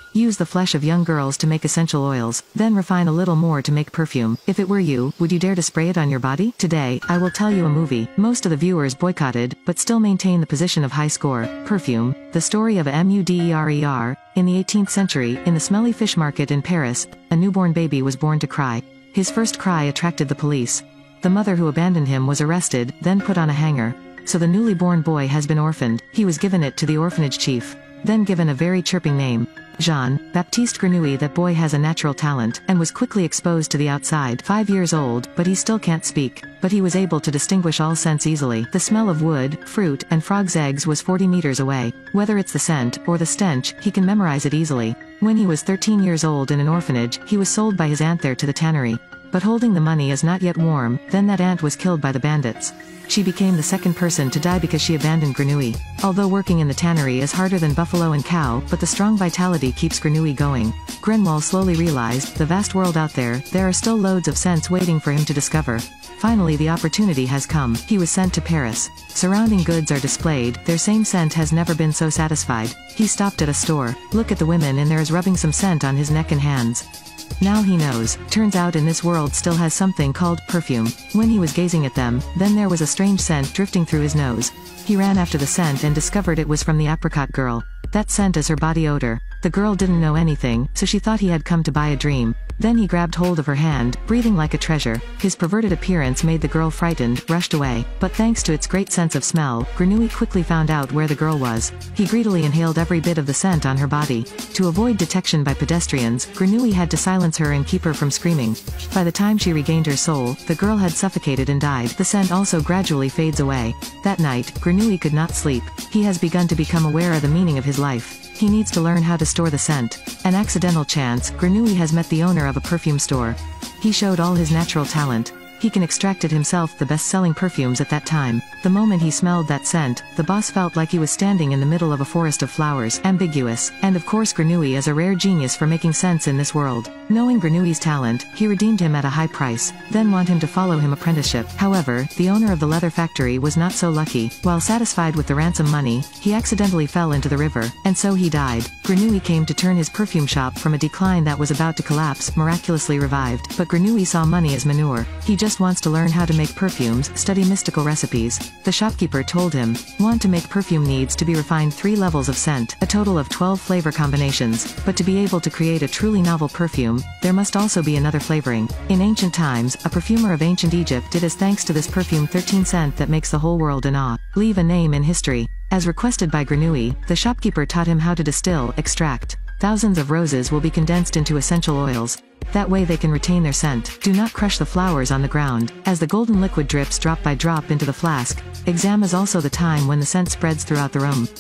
Use the flesh of young girls to make essential oils, then refine a little more to make perfume. If it were you, would you dare to spray it on your body? Today, I will tell you a movie most of the viewers boycotted, but still maintain the position of high score. Perfume, the story of a murderer. In the 18th century, in the smelly fish market in Paris, a newborn baby was born to cry. His first cry attracted the police. The mother who abandoned him was arrested, then put on a hanger. So the newly born boy has been orphaned. He was given it to the orphanage chief, then given a very chirping name. Jean-Baptiste Grenouille. That boy has a natural talent, and was quickly exposed to the outside. 5 years old, but he still can't speak. But he was able to distinguish all scents easily. The smell of wood, fruit, and frogs' eggs was 40 meters away. Whether it's the scent, or the stench, he can memorize it easily. When he was 13 years old in an orphanage, he was sold by his aunt there to the tannery. But holding the money is not yet warm, then that aunt was killed by the bandits. She became the second person to die because she abandoned Grenouille. Although working in the tannery is harder than buffalo and cow, but the strong vitality keeps Grenouille going. Grenouille slowly realized, the vast world out there are still loads of scents waiting for him to discover. Finally the opportunity has come. He was sent to Paris. Surrounding goods are displayed, their same scent has never been so satisfied. He stopped at a store. Look at the women and there is rubbing some scent on his neck and hands. Now he knows. Turns out in this world still has something called perfume. When he was gazing at them, then there was a strange scent drifting through his nose. He ran after the scent and discovered it was from the apricot girl. That scent is her body odor. The girl didn't know anything, so she thought he had come to buy a dream. Then he grabbed hold of her hand, breathing like a treasure. His perverted appearance made the girl frightened, rushed away. But thanks to its great sense of smell, Grenouille quickly found out where the girl was. He greedily inhaled every bit of the scent on her body. To avoid detection by pedestrians, Grenouille had to silence her and keep her from screaming. By the time she regained her soul, the girl had suffocated and died. The scent also gradually fades away. That night, Grenouille could not sleep. He has begun to become aware of the meaning of his life. He needs to learn how to store the scent. An accidental chance, Grenouille has met the owner of a perfume store. He showed all his natural talent. He can extract it himself the best-selling perfumes at that time. The moment he smelled that scent, the boss felt like he was standing in the middle of a forest of flowers, ambiguous, and of course Grenouille is a rare genius for making sense in this world. Knowing Grenouille's talent, he redeemed him at a high price, then want him to follow him apprenticeship. However, the owner of the leather factory was not so lucky. While satisfied with the ransom money, he accidentally fell into the river, and so he died. Grenouille came to turn his perfume shop from a decline that was about to collapse, miraculously revived, but Grenouille saw money as manure. He just wants to learn how to make perfumes, study mystical recipes. The shopkeeper told him, want to make perfume needs to be refined 3 levels of scent, a total of 12 flavor combinations, but to be able to create a truly novel perfume, there must also be another flavoring. In ancient times, a perfumer of ancient Egypt did as thanks to this perfume 13 scent that makes the whole world in awe. Leave a name in history. As requested by Grenouille, the shopkeeper taught him how to distill, extract. Thousands of roses will be condensed into essential oils. That way they can retain their scent. Do not crush the flowers on the ground. As the golden liquid drips drop by drop into the flask, exam is also the time when the scent spreads throughout the room.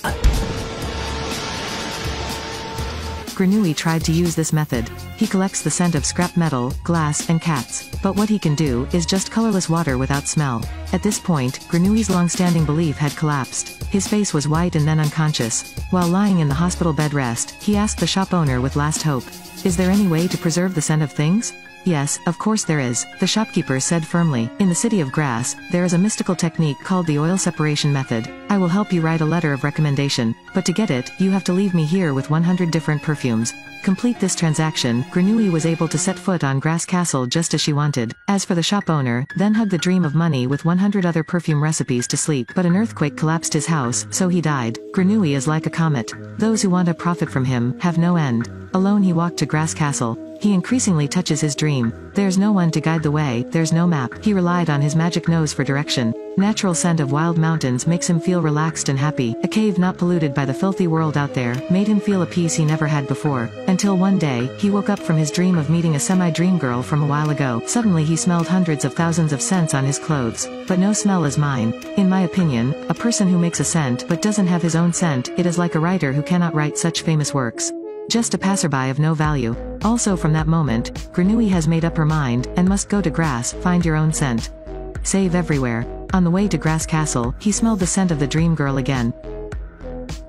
Grenouille tried to use this method. He collects the scent of scrap metal, glass, and cats. But what he can do is just colorless water without smell. At this point, Grenouille's long-standing belief had collapsed. His face was white and then unconscious. While lying in the hospital bed rest, he asked the shop owner with last hope, is there any way to preserve the scent of things? Yes, of course there is, the shopkeeper said firmly. In the city of Grasse, there is a mystical technique called the oil separation method. I will help you write a letter of recommendation, but to get it, you have to leave me here with 100 different perfumes. Complete this transaction, Grenouille was able to set foot on Grasse Castle just as she wanted. As for the shop owner, then hugged the dream of money with 100 other perfume recipes to sleep. But an earthquake collapsed his house, so he died. Grenouille is like a comet. Those who want to profit from him have no end. Alone he walked to Grasse Castle. He increasingly touches his dream. There's no one to guide the way, there's no map. He relied on his magic nose for direction. Natural scent of wild mountains makes him feel relaxed and happy. A cave not polluted by the filthy world out there made him feel a peace he never had before. Until one day, he woke up from his dream of meeting a semi-dream girl from a while ago. Suddenly he smelled hundreds of thousands of scents on his clothes. But no smell is mine. In my opinion, a person who makes a scent but doesn't have his own scent, it is like a writer who cannot write such famous works. Just a passerby of no value. Also from that moment, Grenouille has made up her mind, and must go to Grasse, find your own scent. Save everywhere. On the way to Grasse Castle, he smelled the scent of the dream girl again.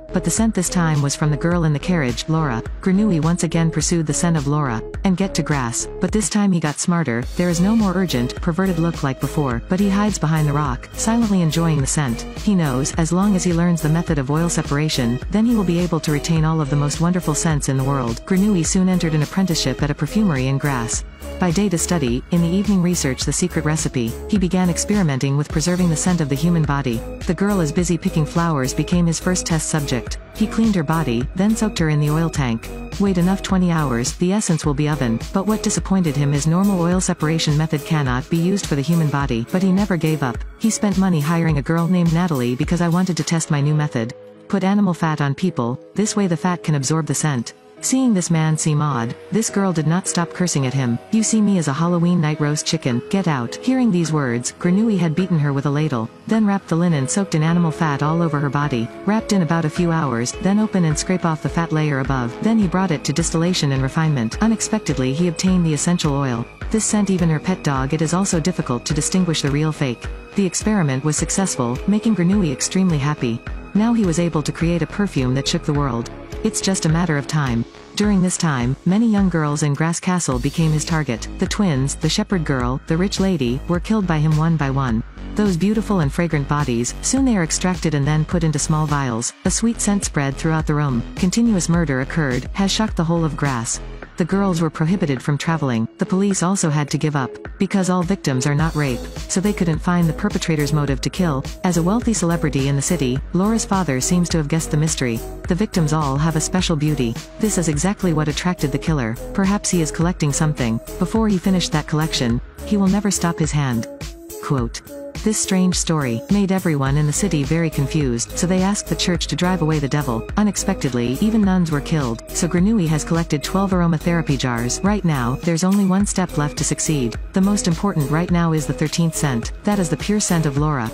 But the scent this time was from the girl in the carriage, Laura. Grenouille once again pursued the scent of Laura, and get to grass, but this time he got smarter. There is no more urgent, perverted look like before, but he hides behind the rock, silently enjoying the scent. He knows, as long as he learns the method of oil separation, then he will be able to retain all of the most wonderful scents in the world. Grenouille soon entered an apprenticeship at a perfumery in Grasse. By day to study, in the evening research the secret recipe. He began experimenting with preserving the scent of the human body. The girl as busy picking flowers became his first test subject. He cleaned her body, then soaked her in the oil tank. Wait enough 20 hours, the essence will be oven. But what disappointed him is normal oil separation method cannot be used for the human body. But he never gave up. He spent money hiring a girl named Natalie because I wanted to test my new method. Put animal fat on people, this way the fat can absorb the scent. Seeing this man seem odd, this girl did not stop cursing at him. You see me as a Halloween night roast chicken, get out. Hearing these words, Grenouille had beaten her with a ladle, then wrapped the linen soaked in animal fat all over her body, wrapped in about a few hours, then open and scrape off the fat layer above. Then he brought it to distillation and refinement. Unexpectedly he obtained the essential oil. This sent even her pet dog. It is also difficult to distinguish the real fake. The experiment was successful, making Grenouille extremely happy. Now he was able to create a perfume that shook the world. It's just a matter of time. During this time, many young girls in Grasse Castle became his target. The twins, the shepherd girl, the rich lady, were killed by him one by one. Those beautiful and fragrant bodies, soon they are extracted and then put into small vials. A sweet scent spread throughout the room. Continuous murder occurred, has shocked the whole of Grasse. The girls were prohibited from traveling. The police also had to give up, because all victims are not rape, so they couldn't find the perpetrator's motive to kill. As a wealthy celebrity in the city, Laura's father seems to have guessed the mystery. The victims all have a special beauty. This is exactly what attracted the killer. Perhaps he is collecting something. Before he finished that collection, he will never stop his hand. Quote. This strange story made everyone in the city very confused, so they asked the church to drive away the devil. Unexpectedly, even nuns were killed, so Grenouille has collected 12 aromatherapy jars. Right now, there's only one step left to succeed. The most important right now is the 13th scent. That is the pure scent of Laura.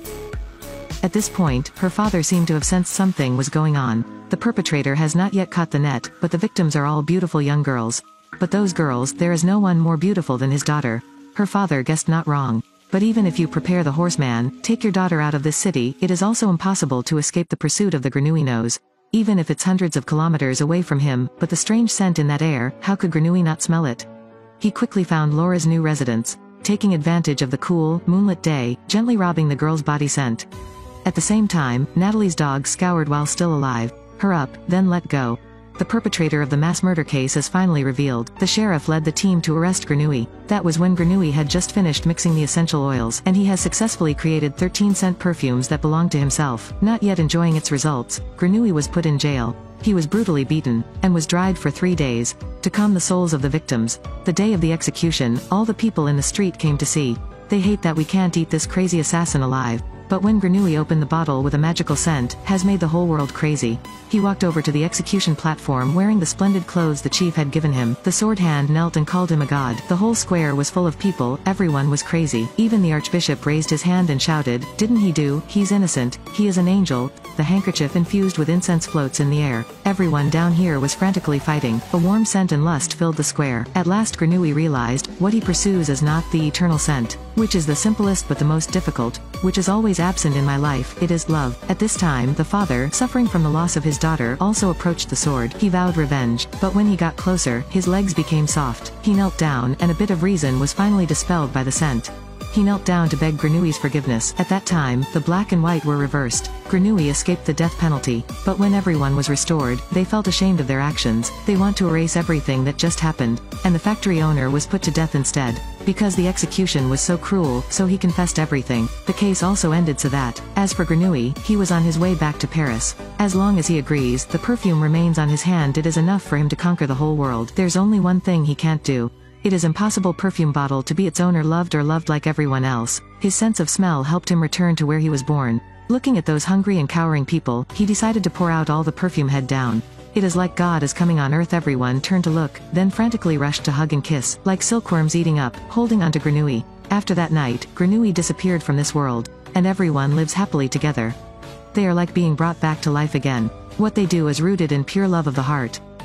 At this point, her father seemed to have sensed something was going on. The perpetrator has not yet caught the net, but the victims are all beautiful young girls. But those girls, there is no one more beautiful than his daughter. Her father guessed not wrong. But even if you prepare the horseman, take your daughter out of this city, it is also impossible to escape the pursuit of the Grenouille nose. Even if it's hundreds of kilometers away from him, but the strange scent in that air, how could Grenouille not smell it? He quickly found Laura's new residence, taking advantage of the cool, moonlit day, gently robbing the girl's body scent. At the same time, Natalie's dog scoured while still alive. Her up, then let go. The perpetrator of the mass murder case is finally revealed. The sheriff led the team to arrest Grenouille. That was when Grenouille had just finished mixing the essential oils, and he has successfully created 13 scent perfumes that belonged to himself. Not yet enjoying its results, Grenouille was put in jail. He was brutally beaten, and was dried for 3 days, to calm the souls of the victims. The day of the execution, all the people in the street came to see. They hate that we can't eat this crazy assassin alive. But when Grenouille opened the bottle with a magical scent, has made the whole world crazy. He walked over to the execution platform wearing the splendid clothes the chief had given him. The sword hand knelt and called him a god. The whole square was full of people, everyone was crazy. Even the archbishop raised his hand and shouted, "Didn't he do? He's innocent. He is an angel." The handkerchief infused with incense floats in the air. Everyone down here was frantically fighting. A warm scent and lust filled the square. At last Grenouille realized, what he pursues is not the eternal scent, which is the simplest but the most difficult, which is always absent in my life, it is love. At this time, the father, suffering from the loss of his daughter, also approached the sword. He vowed revenge, but when he got closer, his legs became soft. He knelt down, and a bit of reason was finally dispelled by the scent. He knelt down to beg Grenouille's forgiveness. At that time, the black and white were reversed. Grenouille escaped the death penalty, but when everyone was restored, they felt ashamed of their actions. They want to erase everything that just happened, and the factory owner was put to death instead. Because the execution was so cruel, so he confessed everything. The case also ended so that, as for Grenouille, he was on his way back to Paris. As long as he agrees, the perfume remains on his hand. It is enough for him to conquer the whole world. There's only one thing he can't do. It is impossible perfume bottle to be its owner loved or loved like everyone else. His sense of smell helped him return to where he was born. Looking at those hungry and cowering people, he decided to pour out all the perfume head down. It is like God is coming on earth. Everyone turned to look, then frantically rushed to hug and kiss, like silkworms eating up, holding onto Grenouille. After that night, Grenouille disappeared from this world, and everyone lives happily together. They are like being brought back to life again. What they do is rooted in pure love of the heart.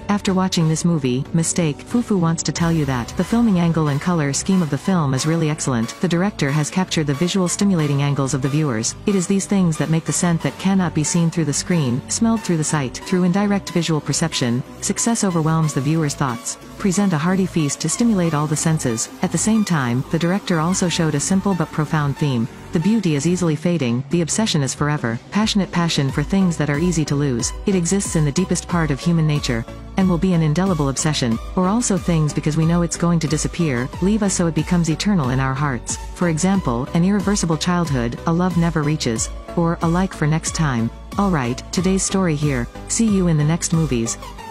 After watching this movie, Mistake, Fufu wants to tell you that the filming angle and color scheme of the film is really excellent. The director has captured the visual stimulating angles of the viewers. It is these things that make the scent that cannot be seen through the screen, smelled through the sight. Through indirect visual perception, success overwhelms the viewer's thoughts. Present a hearty feast to stimulate all the senses. At the same time, the director also showed a simple but profound theme. The beauty is easily fading, the obsession is forever. Passionate passion for things that are easy to lose. It exists in the deepest part of human nature, and will be an indelible obsession. Or also things because we know it's going to disappear, leave us so it becomes eternal in our hearts. For example, an irreversible childhood, a love never reaches, or a like for next time. Alright, today's story here. See you in the next movies.